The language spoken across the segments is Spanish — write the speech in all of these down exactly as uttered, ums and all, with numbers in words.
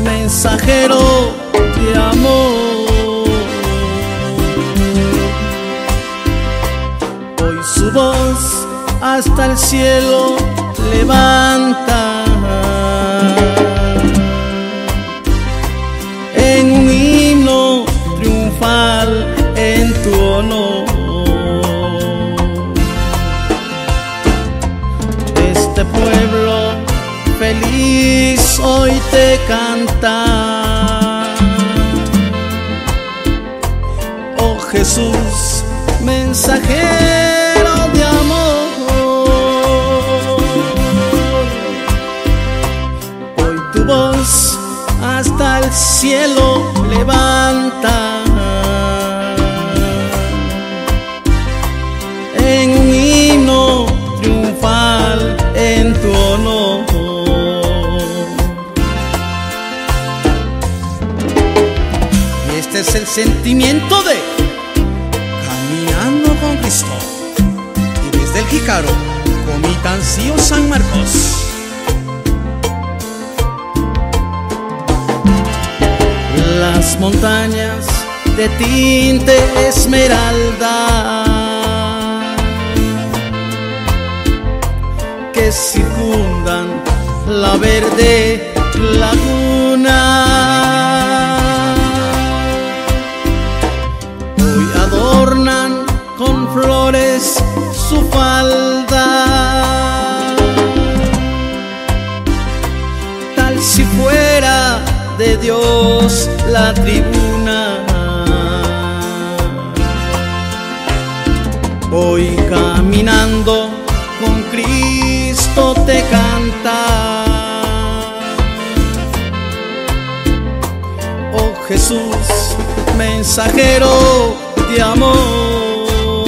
mensajero de amor. Hoy su voz hasta el cielo levanta en un himno triunfal en tu honor. Este pueblo feliz hoy te canta. Oh Jesús, mensajero de amor. Hoy tu voz hasta el cielo levanta en un himno triunfal en tu honor. Y este es el sentimiento de Caminando con Cristo. Y desde el Jícaro, Comitancillo, San Marcos. Las montañas de tinte esmeralda que circundan la verde laguna, hoy adornan con flores su falda, tal si fuera de Dios la tribuna. Hoy caminando con Cristo te canta. Oh Jesús, mensajero de amor.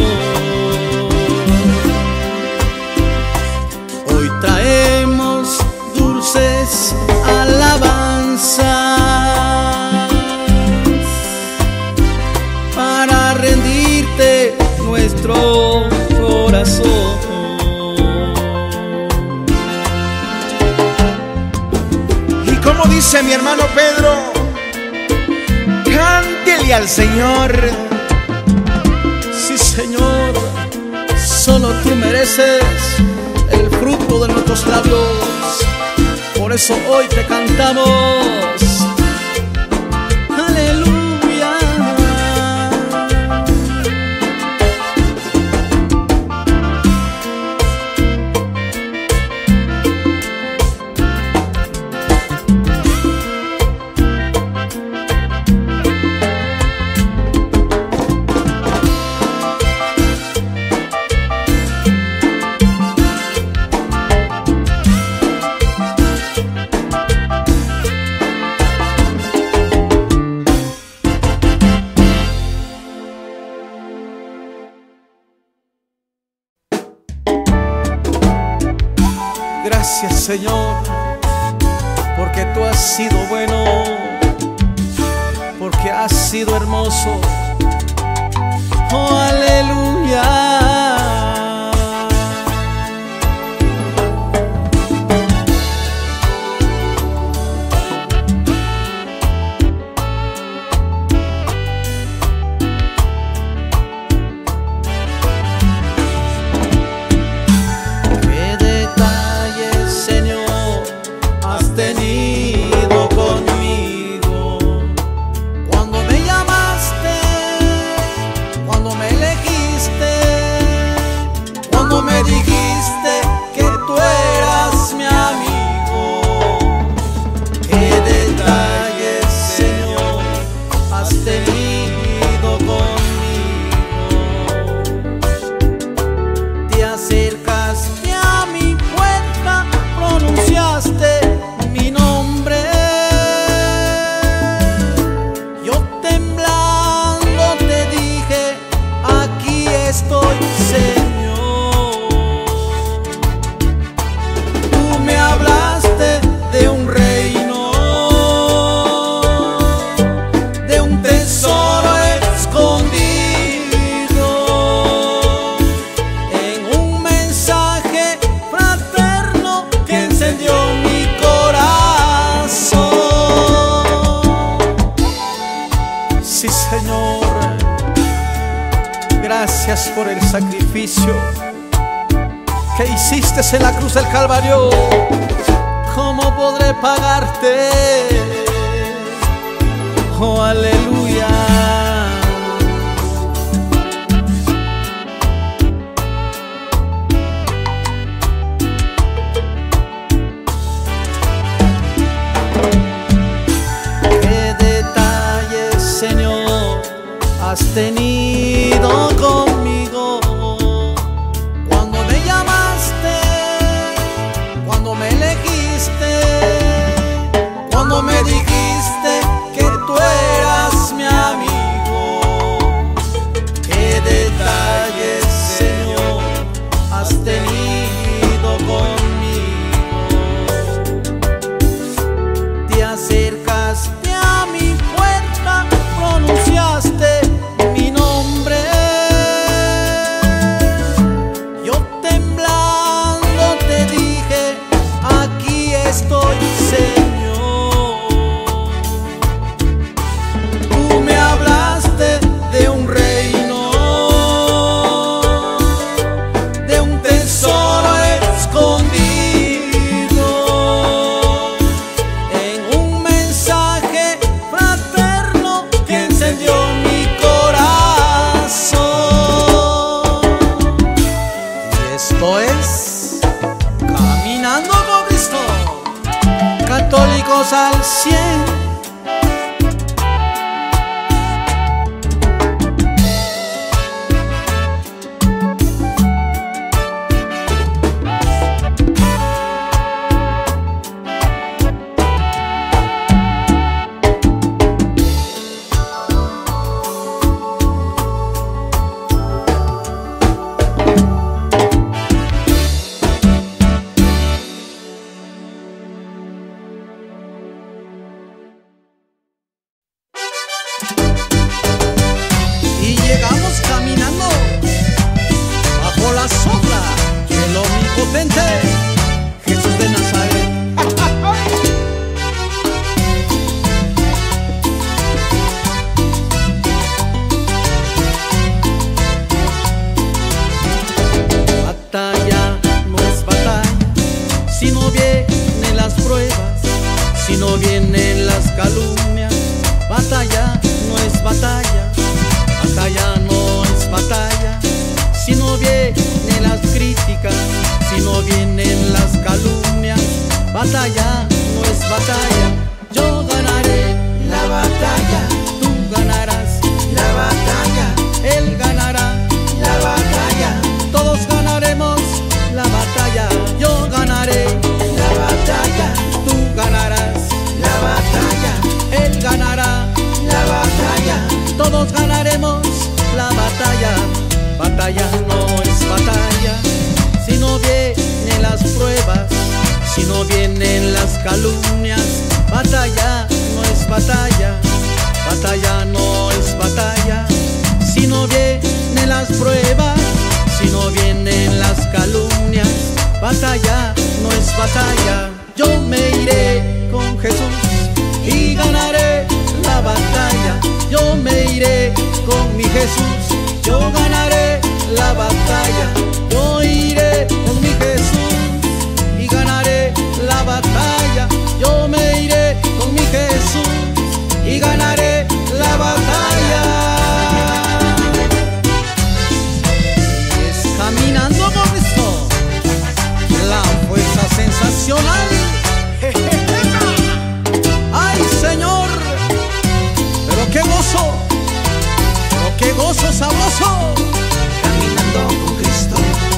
Hoy traemos dulces alabanzas para rendirte nuestro corazón. Y como dice mi hermano Pedro, cántele al Señor. Sí, Señor, solo tú mereces el fruto de nuestros labios. Por eso hoy te cantamos. Aleluya. Gracias, Señor, porque tú has sido bueno, porque has sido hermoso. Oh, aleluya. Tenido conmigo cuando me llamaste, cuando me elegiste. Gracias por el sacrificio que hiciste en la cruz del Calvario. ¿Cómo podré pagarte? Oh, aleluya. Qué detalles, Señor, has tenido conmigo. Cuando me llamaste, cuando me elegiste, cuando me dijiste que tú eras mi amigo. Qué detalles, Señor, has tenido conmigo. Te acercaste a mi puerta, pronunciaste mi nombre. Yo temblando te dije, aquí estoy, Señor. Tú me hablaste de un reino, de un tesoro escondido, en un mensaje fraterno que encendió mi corazón. Y esto es Caminando con Cristo, católicos al cien. Y llegamos caminando bajo la sombra del omnipotente Jesús de Nazaret. Batalla no es batalla si no vienen las pruebas, si no vienen las calumnias. Batalla no es batalla, batalla no es batalla si no vienen las críticas, si no vienen las calumnias. Batalla no es batalla. Yo ganaré la batalla, tú ganarás la batalla, él ganará la batalla, todos ganaremos la batalla. Yo ganaré la batalla, tú ganarás la batalla, él ganará la batalla, todos ganaremos la batalla. Batalla no es batalla si no vienen las pruebas, si no vienen las calumnias. Batalla no es batalla, batalla no es batalla si no vienen las pruebas, si no vienen las calumnias. Batalla no es batalla. Yo me iré con Jesús y ganaré la batalla. Yo me iré con mi Jesús, yo ganaré la batalla. Yo iré con mi Jesús y ganaré la batalla. Yo me iré con mi Jesús y ganaré la batalla. Es caminando con Cristo, la fuerza sensacional. Ay, Señor, pero qué gozo, pero qué gozo sabroso. Caminando con Cristo.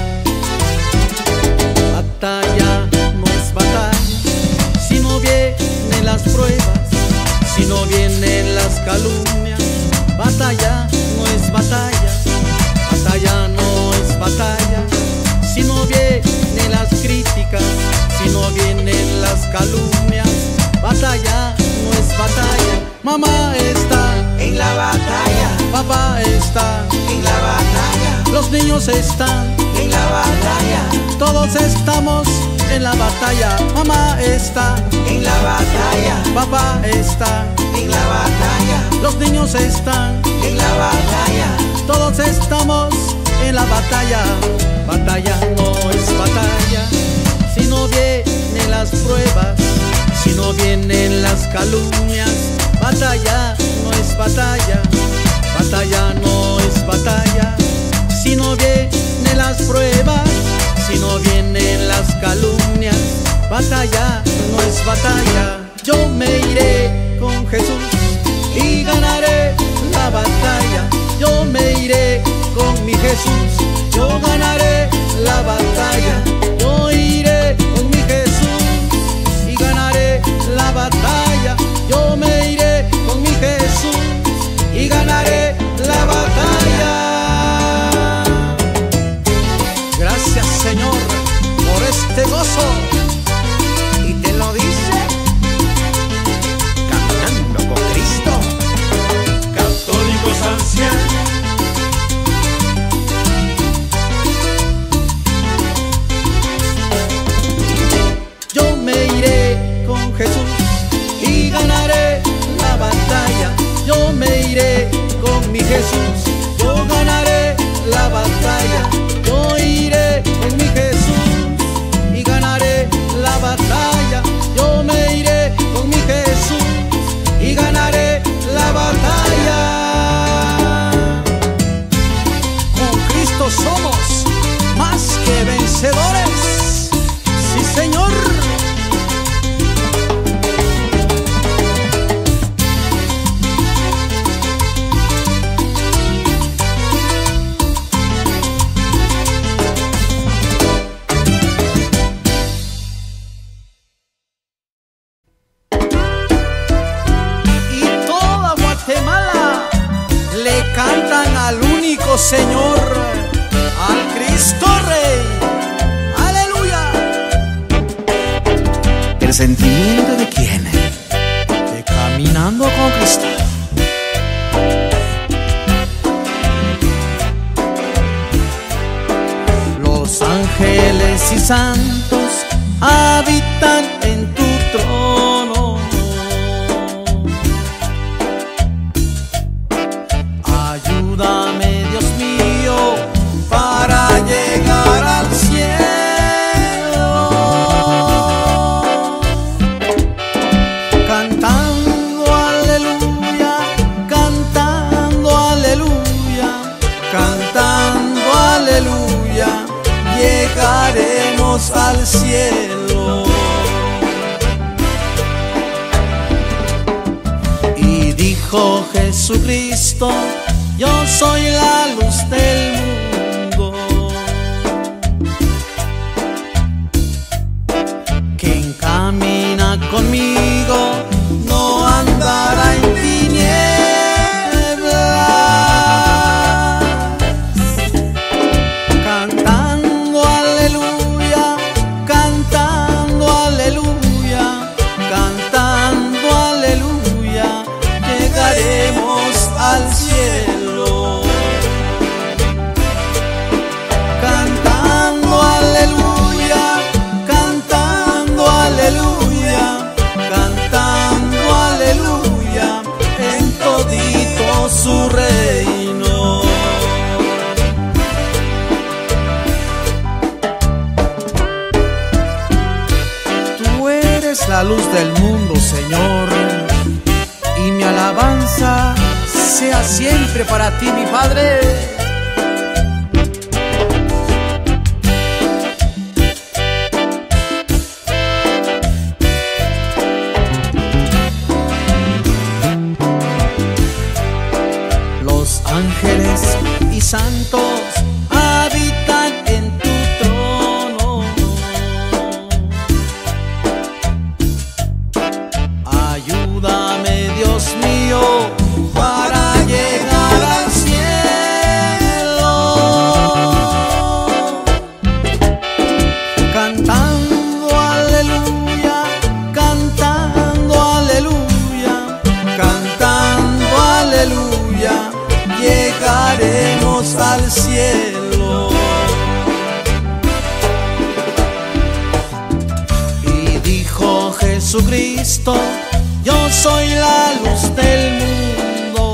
Batalla no es batalla si no vienen las pruebas, si no vienen las calumnias. Batalla no es batalla, batalla no es batalla si no vienen las críticas, si no vienen las calumnias. Batalla no es batalla. Mamá está en la batalla, papá está en la batalla, los niños están en la batalla, todos estamos en la batalla. Mamá está en la batalla, papá está en la batalla, Los niños están en la batalla, todos estamos en la batalla. Batalla no es batalla si no vienen las pruebas, si no vienen las calumnias. Batalla no es batalla, batalla no es batalla si no vienen las pruebas, si no vienen las calumnias. Batalla no es batalla. Yo me iré con Jesús y ganaré la batalla. Yo me iré con mi Jesús, yo ganaré la batalla. Yo iré con mi Jesús y ganaré la batalla. Yo me iré con mi Jesús y ganaré la batalla. Gracias, Señor, por este gozo. y te lo dice Caminando con Cristo. Católicos ancianos, Yo me iré con Jesús y ganaré la batalla. Yo me iré con mi Jesús, yo ganaré la batalla. Yo iré con mi Jesús y ganaré la batalla. Yo me iré con mi Jesús y ganaré la batalla. Con Cristo somos más que vencedores. Sí, Señor. Y toda Guatemala le cantan al único Señor, al Cristo Rey. Aleluya. ¿el sentimiento de quién? De Caminando con Cristo. Los ángeles y santos habitan en tu trono. Ayúdame, Dios mío, para llegar al cielo. Cantando aleluya, cantando aleluya, cantando aleluya, llegaremos al cielo. Y dijo Jesucristo, yo soy la luz del mundo. Quien camina conmigo no andará en tinieblas. Cantando aleluya, cantando aleluya, cantando aleluya, llegaremos al cielo. Cantando aleluya, cantando aleluya, cantando aleluya, en todito su reino. Tú eres la luz del mundo, Señor, y mi alabanza sea siempre para ti, mi Padre. Los ángeles y santos habitan en tu trono. Ayúdame, Dios mío, para llegar al cielo. Cantando aleluya, cantando aleluya, cantando aleluya, llegaremos al cielo. Y dijo Jesucristo, yo soy la luz del mundo.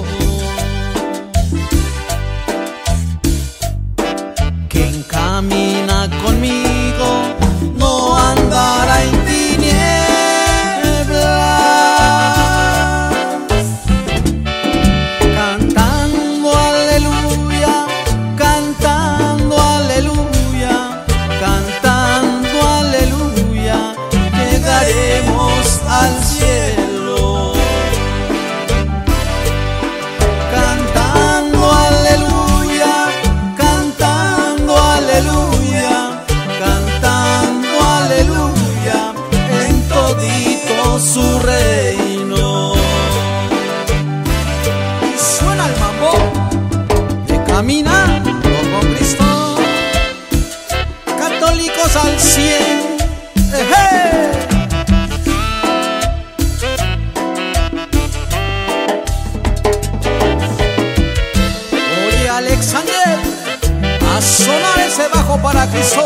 ese bajo para Cristo.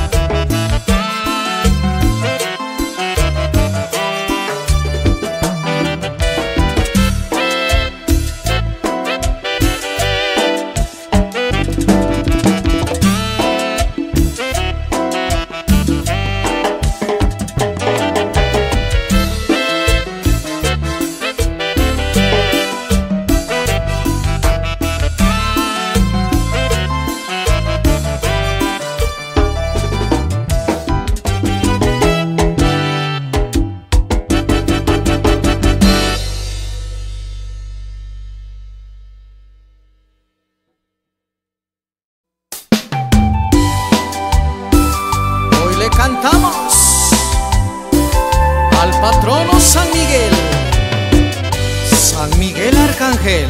Cantamos al patrono San Miguel, San Miguel Arcángel.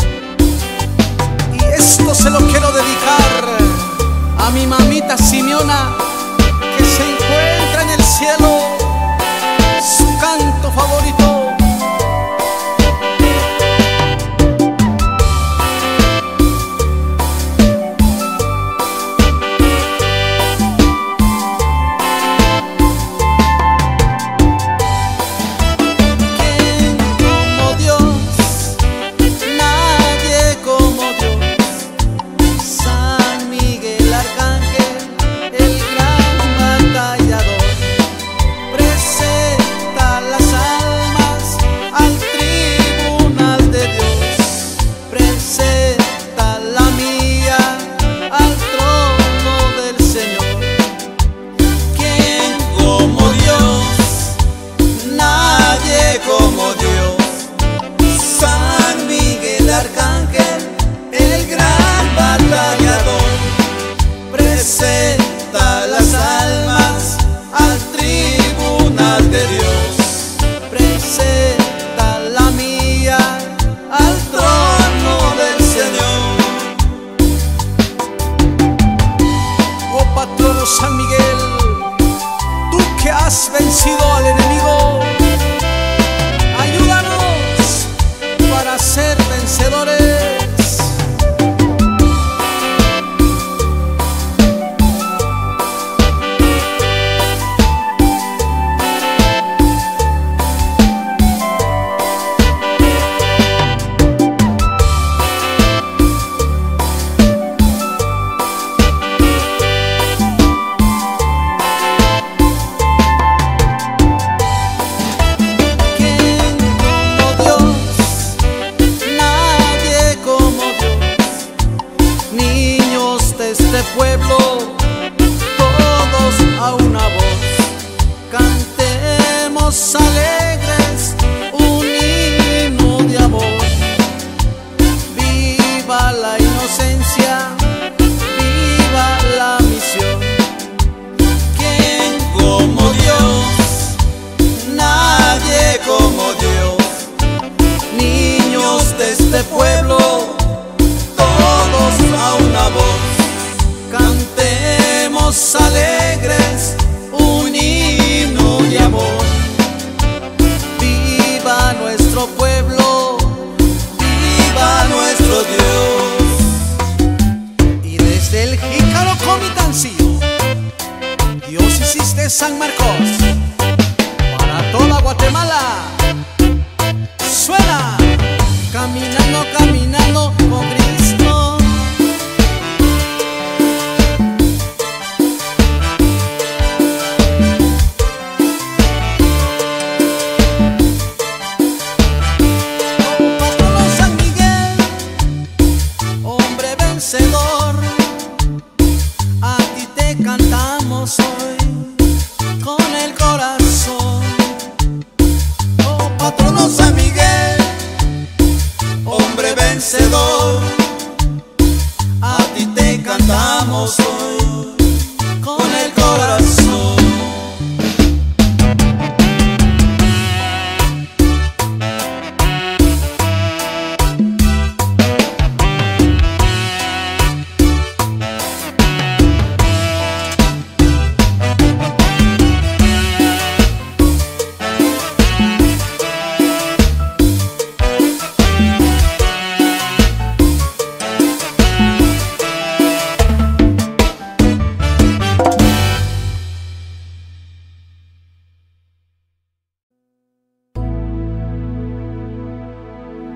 Y esto se lo quiero dedicar a mi mamita Simeona, que se encuentra en el cielo, su canto favorito.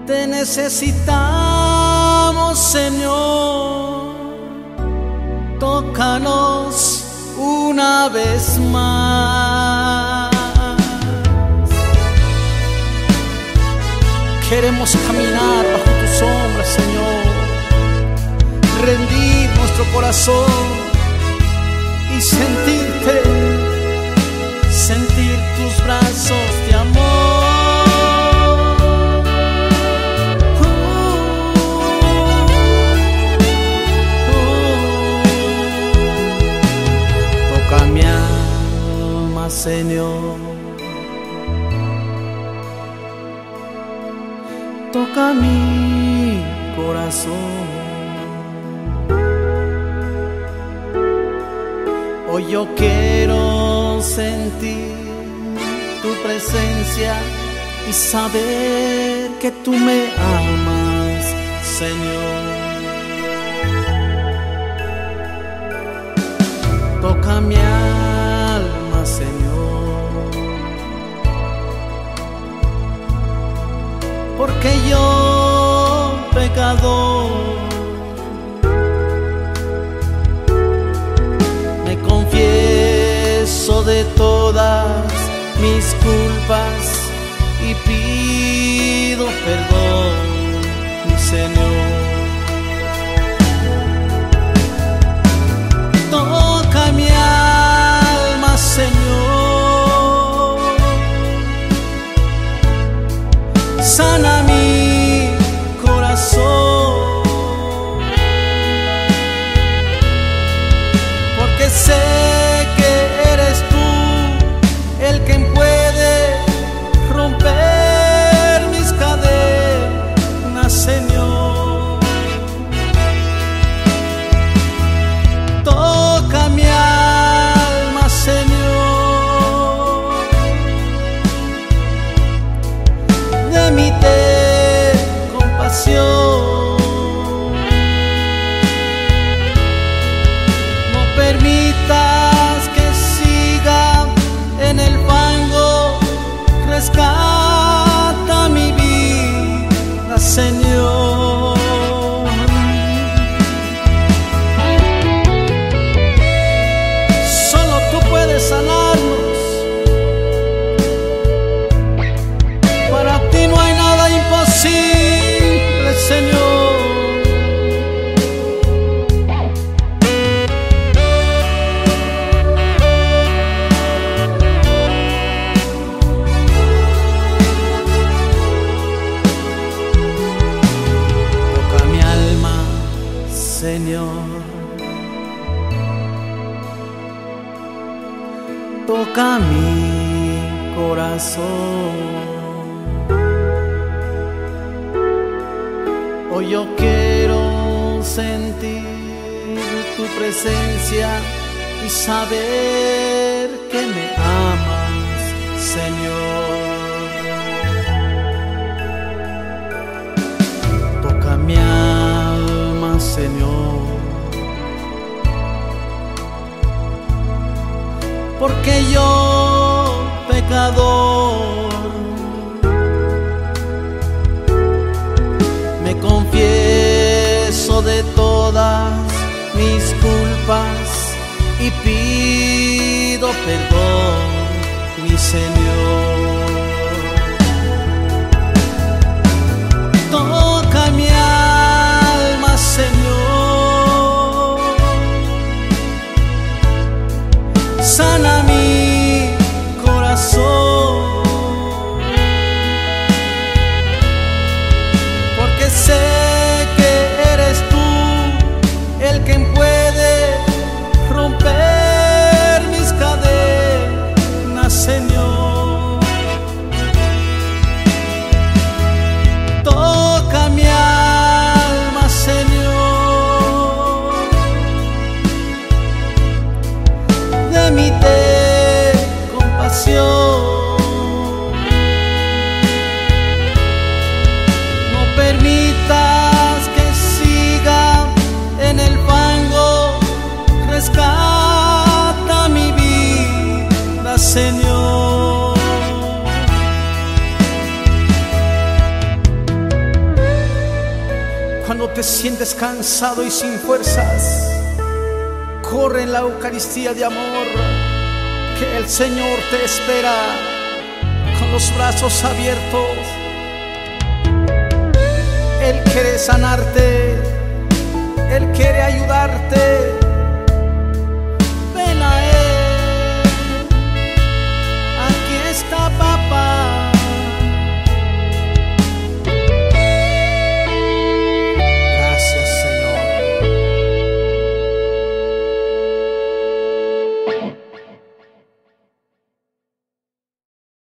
Te necesitamos, Señor, tócanos una vez más. Queremos caminar bajo tu sombra, Señor, rendir nuestro corazón y sentirte, sentir tus brazos de amor. Toca mi alma, Señor, toca mi corazón. Hoy yo quiero sentir tu presencia y saber que tú me amas, Señor. Toca mi alma, Señor, porque yo, pecador, me confieso de todas mis culpas y pido perdón, mi Señor. Toca mi alma, Señor, sana mi corazón, porque sé que eres tú el que puede romper mis cadenas, Señor. Toca mi alma, Señor, de mí ten compasión, no permitas que siga en el fango, rescata mi vida, Señor. Solo tú puedes sanarnos, para ti no hay nada imposible, Señor. Señor, toca mi corazón. Hoy yo quiero sentir tu presencia y saber que me amas, Señor. Toca mi alma, Señor, porque yo, pecador, me confieso de todas mis culpas y pido perdón, mi Señor. Toca mi alma, Señor, sana mi corazón, porque sé que eres tú el que puede romper mis cadenas, Señor. Toca mi alma, Señor, de mí ten compasión, no permitas que siga en el fango, rescata mi vida, Señor. te sientes cansado y sin fuerzas, corre en la Eucaristía de amor, que el Señor te espera con los brazos abiertos. Él quiere sanarte, Él quiere ayudarte.